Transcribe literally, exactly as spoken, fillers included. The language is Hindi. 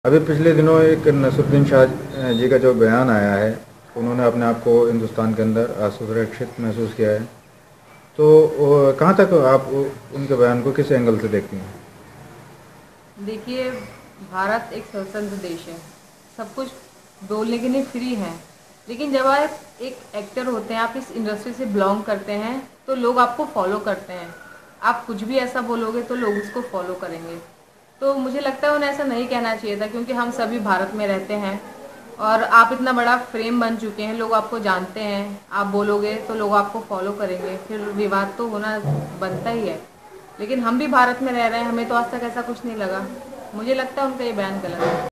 अभी पिछले दिनों एक नसरुद्दीन शाह जी का जो बयान आया है, उन्होंने अपने आप को हिंदुस्तान के अंदर असुरक्षित महसूस किया है। तो वो कहाँ तक आप उ- उनके बयान को किस एंगल से देखती हैं? देखिए, भारत एक स्वतंत्र देश है। सब कुछ बोलने के लिए फ्री है। लेकिन जब आप एक एक्टर होते हैं, आप इस इंडस्ट्री से बिलोंग करते हैं, तो लोग आपको फॉलो करते हैं। आप कुछ भी ऐसा बोलोगे तो लोग उसको फॉलो करेंगे। तो मुझे लगता है उन्हें ऐसा नहीं कहना चाहिए था, क्योंकि हम सभी भारत में रहते हैं और आप इतना बड़ा फ्रेम बन चुके हैं, लोग आपको जानते हैं। आप बोलोगे तो लोग आपको फॉलो करेंगे, फिर विवाद तो होना बनता ही है। लेकिन हम भी भारत में रह रहे हैं, हमें तो आज तक ऐसा कुछ नहीं लगा। मुझे लगता है उनका ये बयान गलत है।